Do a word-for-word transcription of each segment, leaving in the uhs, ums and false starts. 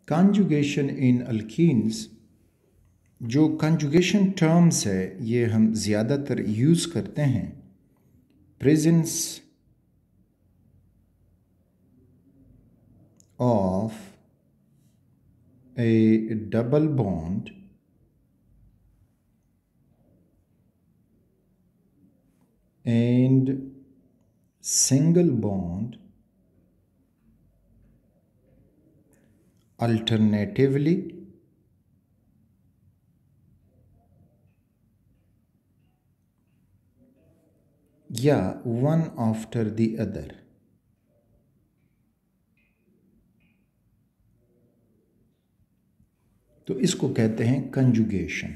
Conjugation in alkenes, जो conjugation terms है ये हम ज़्यादातर यूज़ करते हैं presence of a double bond and single bond alternatively या one after the other। तो इसको कहते हैं कंजुगेशन।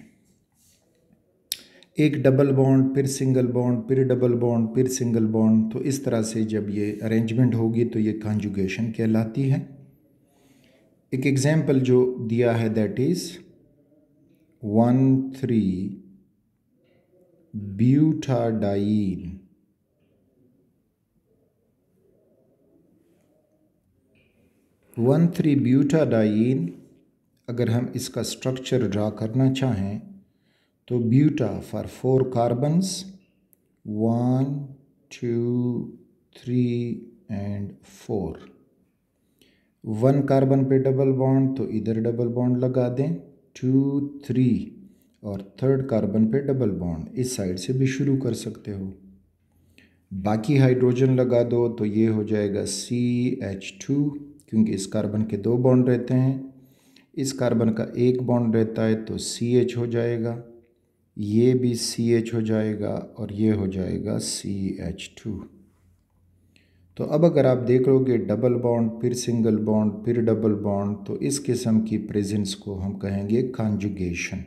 एक डबल बॉन्ड, फिर सिंगल बॉन्ड, फिर डबल बॉन्ड, फिर सिंगल बॉन्ड। तो इस तरह से जब ये अरेंजमेंट होगी तो ये कंजुगेशन कहलाती है। एक एग्जाम्पल जो दिया है that is one three butadiene. One three butadiene अगर हम इसका स्ट्रक्चर ड्रा करना चाहें तो buta for four carbons, one two three and four. One carbon पे डबल बॉन्ड तो इधर डबल बॉन्ड लगा दें, टू थ्री, और थर्ड कार्बन पे डबल बॉन्ड इस साइड से भी शुरू कर सकते हो। बाकी हाइड्रोजन लगा दो तो ये हो जाएगा सी एच टू, क्योंकि इस कार्बन के दो बॉन्ड रहते हैं, इस कार्बन का एक बॉन्ड रहता है तो सी एच हो जाएगा, ये भी सी एच हो जाएगा और ये हो जाएगा सी एच टू। तो अब अगर आप देख लोगे डबल बॉन्ड, फिर सिंगल बॉन्ड, फिर डबल बॉन्ड, तो इस किस्म की प्रेजेंस को हम कहेंगे कॉन्जुगेशन।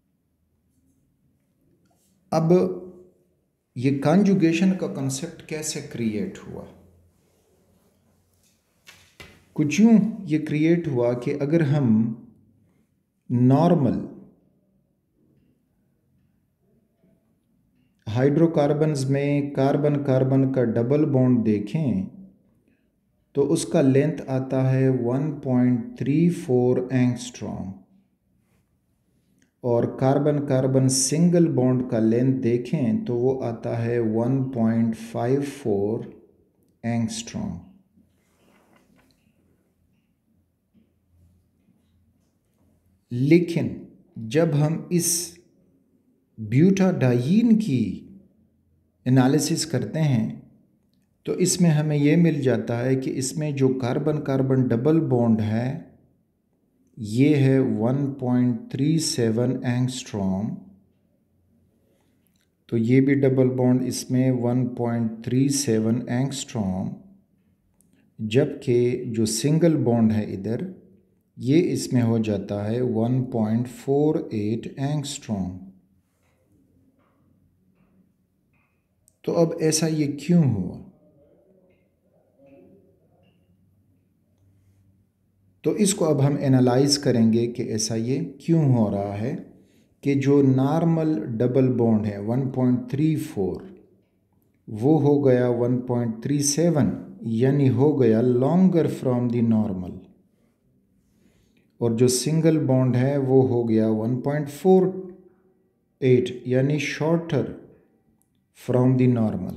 अब ये कॉन्जुगेशन का कंसेप्ट कैसे क्रिएट हुआ? कुछ यूँ ये क्रिएट हुआ कि अगर हम नॉर्मल हाइड्रोकार्बन्स में कार्बन कार्बन का डबल बॉन्ड देखें तो उसका लेंथ आता है one point three four angstrom, और कार्बन कार्बन सिंगल बॉन्ड का लेंथ देखें तो वो आता है one point five four angstrom. लेकिन जब हम इस ब्यूटाडाइन की एनालिसिस करते हैं तो इसमें हमें ये मिल जाता है कि इसमें जो कार्बन कार्बन डबल बॉन्ड है ये है one point three seven angstrom, तो ये भी डबल बॉन्ड इसमें one point three seven angstrom, जबकि जो सिंगल बॉन्ड है इधर ये इसमें हो जाता है one point four eight angstrom. तो अब ऐसा ये क्यों हुआ? तो इसको अब हम एनालाइज करेंगे कि ऐसा ये क्यों हो रहा है कि जो नॉर्मल डबल बॉन्ड है वन पॉइंट थ्री फोर वो हो गया वन पॉइंट थ्री सेवन, यानी हो गया लॉन्गर फ्रॉम द नॉर्मल, और जो सिंगल बॉन्ड है वो हो गया वन पॉइंट फोर एट, यानी शॉर्टर फ्रॉम द नॉर्मल।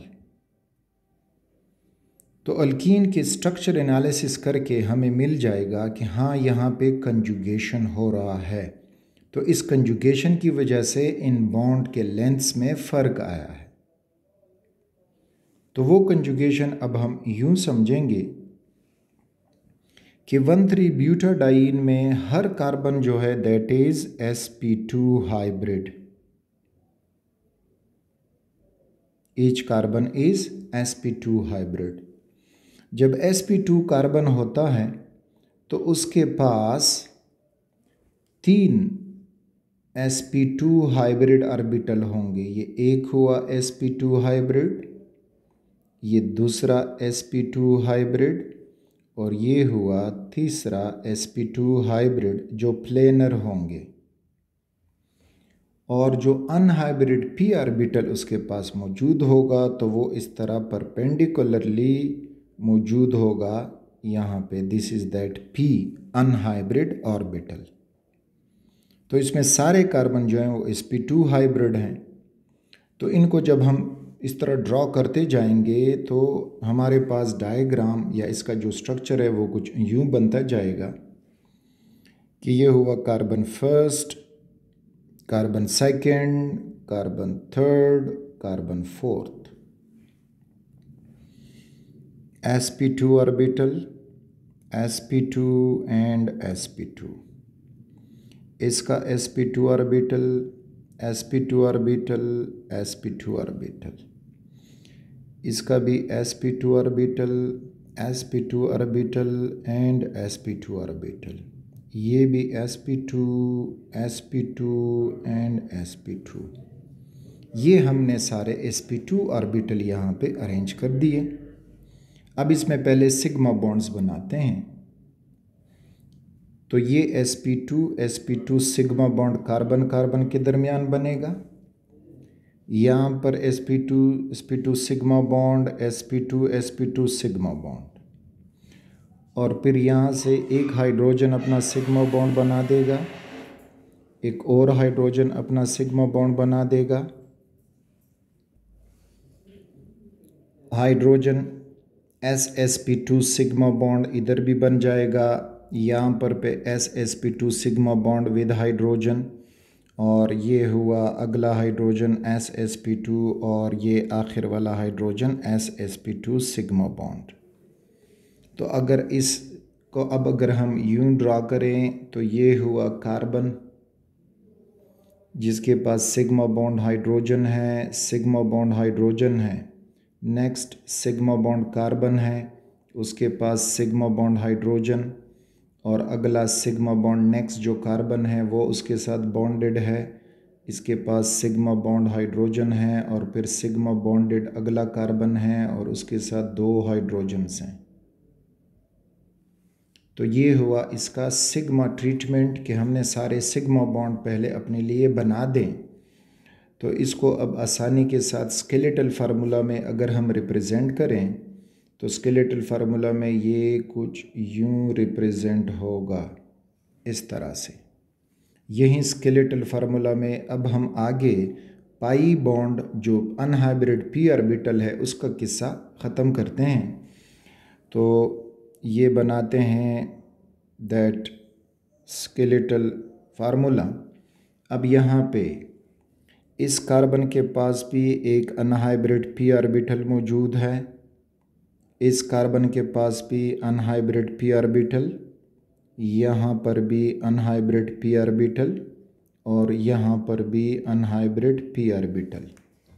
तो अल्कीन के स्ट्रक्चर एनालिसिस करके हमें मिल जाएगा कि हाँ यहाँ पे कंजुगेशन हो रहा है। तो इस कंजुगेशन की वजह से इन बॉन्ड के लेंथ्स में फ़र्क आया है। तो वो कंजुगेशन अब हम यूँ समझेंगे कि वन थ्री ब्यूटाडाइन में हर कार्बन जो है that is S P two hybrid. Each carbon is S P two hybrid. जब एस पी टू कार्बन होता है तो उसके पास तीन S P two hybrid orbital होंगे। ये एक हुआ एस पी टू हाइब्रिड, ये दूसरा एस पी टू हाइब्रिड, और ये हुआ तीसरा एस पी टू हाइब्रिड जो प्लेनर होंगे। और जो अनहाइब्रिड पी ऑर्बिटल उसके पास मौजूद होगा तो वो इस तरह परपेंडिकुलरली मौजूद होगा यहाँ पे this is that P unhybrid orbital. तो इसमें सारे कार्बन जो हैं वो एस पी टू हाइब्रिड हैं। तो इनको जब हम इस तरह ड्रॉ करते जाएंगे तो हमारे पास डायग्राम या इसका जो स्ट्रक्चर है वो कुछ यूं बनता जाएगा कि ये हुआ carbon first, carbon second, carbon third, carbon fourth, S P two orbital, S P two and S P two. इसका S P two orbital, S P two orbital, S P two orbital. इसका भी S P two orbital, S P two orbital and S P two orbital. ये भी S P two, S P two and S P two. ये हमने सारे S P two orbital यहाँ पे arrange कर दिए। अब इसमें पहले सिग्मा बॉन्ड्स बनाते हैं। तो ये S P two S P two sigma bond carbon carbon के दरमियान बनेगा। यहाँ पर S P two S P two sigma bond, S P two S P two sigma bond, और फिर यहाँ से एक हाइड्रोजन अपना सिग्मा बॉन्ड बना देगा, एक और हाइड्रोजन अपना सिग्मा बॉन्ड बना देगा। Hydrogen S S P two sigma bond इधर भी बन जाएगा। यहाँ पर पे S S P two sigma bond with hydrogen, और ये हुआ अगला hydrogen S S P two, और ये आखिर वाला hydrogen S S P two sigma bond. तो अगर इसको अब अगर हम यूं ड्रा करें तो ये हुआ कार्बन जिसके पास सिग्मा बॉन्ड हाइड्रोजन है, सिग्मा बॉन्ड हाइड्रोजन है। नेक्स्ट सिग्मा बॉन्ड कार्बन है, उसके पास सिग्मा बॉन्ड हाइड्रोजन, और अगला सिग्मा बॉन्ड नेक्स्ट जो कार्बन है वो उसके साथ बॉन्डेड है, इसके पास सिग्मा बॉन्ड हाइड्रोजन है, और फिर सिग्मा बॉन्डेड अगला कार्बन है और उसके साथ दो हाइड्रोजन्स हैं। तो ये हुआ इसका सिग्मा ट्रीटमेंट कि हमने सारे सिग्मा बॉन्ड पहले अपने लिए बना दें। तो इसको अब आसानी के साथ स्केलेटल फार्मूला में अगर हम रिप्रेजेंट करें तो स्केलेटल फार्मूला में ये कुछ यूं रिप्रेजेंट होगा इस तरह से। यही स्केलेटल फार्मूला में अब हम आगे पाई बॉन्ड जो अनहाइब्रिड पी ऑर्बिटल है उसका किस्सा ख़त्म करते हैं। तो ये बनाते हैं दैट स्केलेटल फार्मूला। अब यहाँ पे इस कार्बन के पास भी एक अनहाइब्रिड पी ऑर्बिटल मौजूद है, इस कार्बन के पास भी अनहाइब्रिड पी ऑर्बिटल, यहाँ पर भी अनहाइब्रिड पी ऑर्बिटल, और यहाँ पर भी अनहाइब्रिड पी ऑर्बिटल।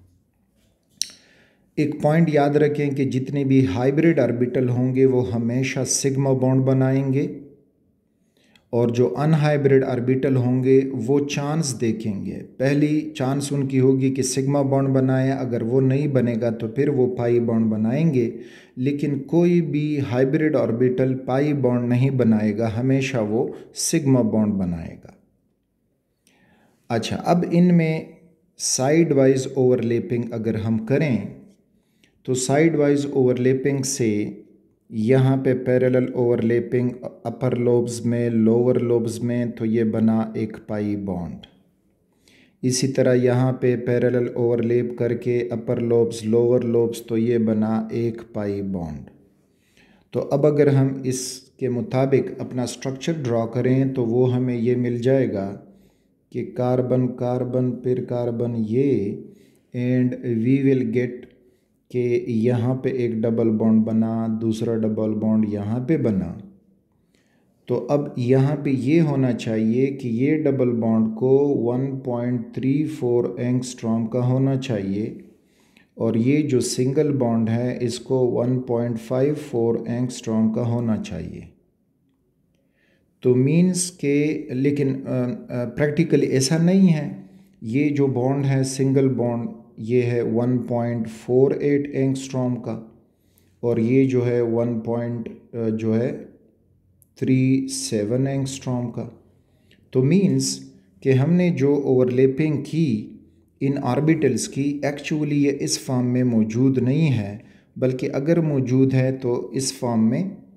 एक पॉइंट याद रखें कि जितने भी हाइब्रिड ऑर्बिटल होंगे वो हमेशा सिग्मा बॉन्ड बनाएंगे, और जो अनहाइब्रिड ऑर्बिटल होंगे वो चांस देखेंगे। पहली चांस उनकी होगी कि सिग्मा बॉन्ड बनाए, अगर वो नहीं बनेगा तो फिर वो पाई बॉन्ड बनाएंगे। लेकिन कोई भी हाइब्रिड ऑर्बिटल पाई बॉन्ड नहीं बनाएगा, हमेशा वो सिग्मा बॉन्ड बनाएगा। अच्छा, अब इनमें साइड वाइज ओवरलैपिंग अगर हम करें तो साइड वाइज ओवरलैपिंग से यहाँ पे पैरेलल ओवरलैपिंग अपर लोब्स में, लोअर लोब्स में, तो ये बना एक पाई बॉन्ड। इसी तरह यहाँ पे पैरेलल ओवरलैप करके अपर लोब्स, लोअर लोब्स, तो ये बना एक पाई बॉन्ड। तो अब अगर हम इसके मुताबिक अपना स्ट्रक्चर ड्रॉ करें तो वो हमें ये मिल जाएगा कि कार्बन कार्बन फिर कार्बन ये, एंड वी विल गेट कि यहाँ पे एक डबल बॉन्ड बना, दूसरा डबल बॉन्ड यहाँ पे बना। तो अब यहाँ पे ये होना चाहिए कि ये डबल बॉन्ड को one point three four angstrom का होना चाहिए, और ये जो सिंगल बॉन्ड है इसको one point five four angstrom का होना चाहिए। तो मीन्स के, लेकिन प्रैक्टिकली ऐसा नहीं है। ये जो बॉन्ड है सिंगल बॉन्ड ये है one point four eight angstrom का, और ये जो है वन पॉइंट जो है थ्री सेवन एंगस्ट्रॉम का। तो मीन्स कि हमने जो ओवरलैपिंग की इन ऑर्बिटल्स की, एक्चुअली ये इस फॉर्म में मौजूद नहीं है, बल्कि अगर मौजूद है तो इस फॉर्म में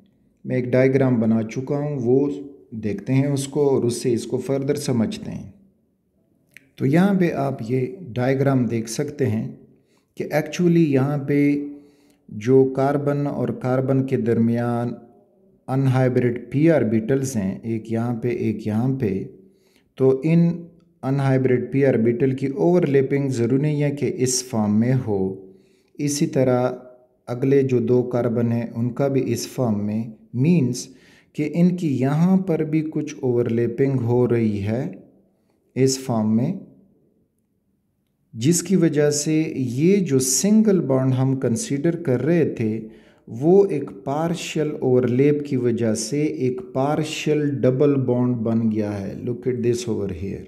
मैं एक डायग्राम बना चुका हूँ, वो देखते हैं उसको और उससे इसको फर्दर समझते हैं। तो यहाँ पे आप ये डायग्राम देख सकते हैं कि एक्चुअली यहाँ पे जो कार्बन और कार्बन के दरमियान अनहाइब्रिड पी ऑर्बिटल्स हैं, एक यहाँ पे एक यहाँ पे, तो इन अनहाइब्रिड पी ऑर्बिटल की ओवरलैपिंग ज़रूरी नहीं है कि इस फॉर्म में हो। इसी तरह अगले जो दो कार्बन हैं उनका भी इस फॉर्म में, मीन्स कि इनकी यहाँ पर भी कुछ ओवरलैपिंग हो रही है इस फॉर्म में, जिसकी वजह से ये जो सिंगल बॉन्ड हम कंसीडर कर रहे थे वो एक पार्शियल ओवरलैप की वजह से एक पार्शियल डबल बॉन्ड बन गया है। Look at this over here,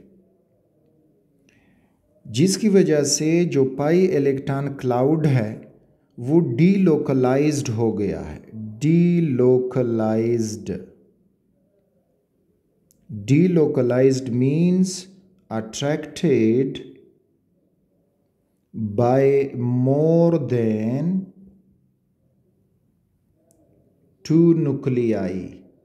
जिसकी वजह से जो पाई इलेक्ट्रॉन क्लाउड है वो डीलोकलाइज्ड हो गया है। Delocalised delocalised means attracted by more than two nuclei।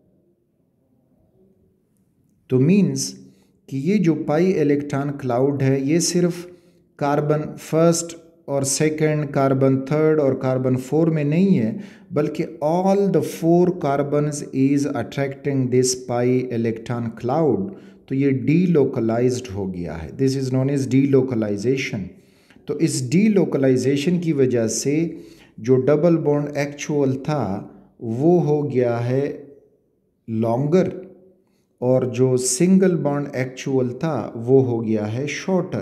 तो मीन्स कि ये जो पाई इलेक्ट्रॉन क्लाउड है ये सिर्फ कार्बन फर्स्ट और सेकंड, कार्बन थर्ड और कार्बन फोर में नहीं है, बल्कि all the four carbons is attracting this pi electron cloud. तो ये डीलोकलाइज्ड हो गया है। This is known as delocalisation. तो इस डीलोकलाइजेशन की वजह से जो डबल बॉन्ड एक्चुअल था वो हो गया है लॉन्गर, और जो सिंगल बॉन्ड एक्चुअल था वो हो गया है शॉर्टर।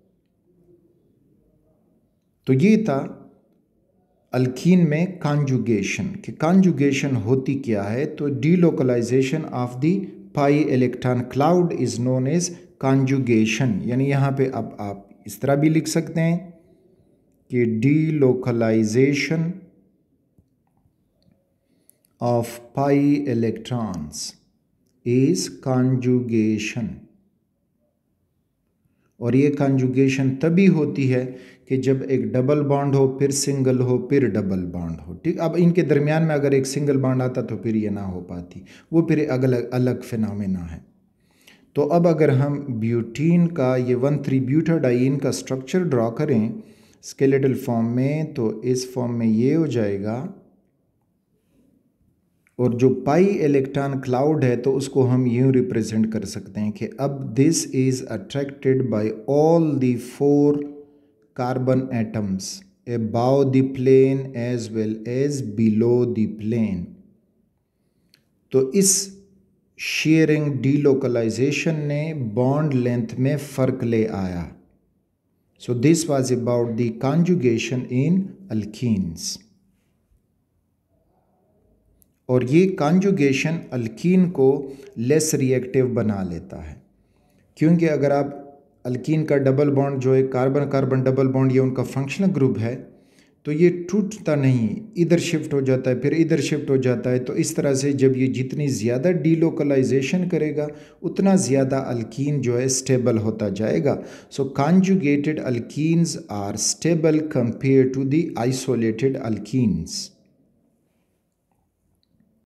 तो ये था अल्कीन में कॉन्जुगेशन। कि कॉन्जुगेशन होती क्या है, तो delocalisation of the pi electron cloud is known as conjugation. यानी यहाँ पे अब आप इस तरह भी लिख सकते हैं कि delocalisation of pi electrons is conjugation. और ये कॉन्जुगेशन तभी होती है कि जब एक डबल बॉन्ड हो, फिर सिंगल हो, फिर डबल बॉन्ड हो। ठीक, अब इनके दरमियान में अगर एक सिंगल बॉन्ड आता तो फिर ये ना हो पाती, वो फिर अलग अलग फिनोमेना है। तो अब अगर हम ब्यूटीन का ये वन थ्री ब्यूटाडाइन का स्ट्रक्चर ड्रॉ करें स्केलेटल फॉर्म में, तो इस फॉर्म में ये हो जाएगा। और जो पाई इलेक्ट्रॉन क्लाउड है तो उसको हम यूँ रिप्रेजेंट कर सकते हैं कि अब this is attracted by all the four carbon atoms above the plane as well as below the plane. तो इस शेयरिंग डीलोकलाइजेशन ने बॉन्ड लेंथ में फ़र्क ले आया। So this was about the conjugation in alkenes. और ये कॉन्जुगेशन अल्कीन को लेस रिएक्टिव बना लेता है, क्योंकि अगर आप अल्कीन का डबल बॉन्ड जो है कार्बन कार्बन डबल बॉन्ड, ये उनका फंक्शनल ग्रुप है, तो ये टूटता नहीं, इधर शिफ्ट हो जाता है फिर इधर शिफ्ट हो जाता है। तो इस तरह से जब ये जितनी ज़्यादा डीलोकलाइजेशन करेगा उतना ज़्यादा अल्कीन जो है स्टेबल होता जाएगा। So conjugated alkenes are stable compare to the isolated alkenes.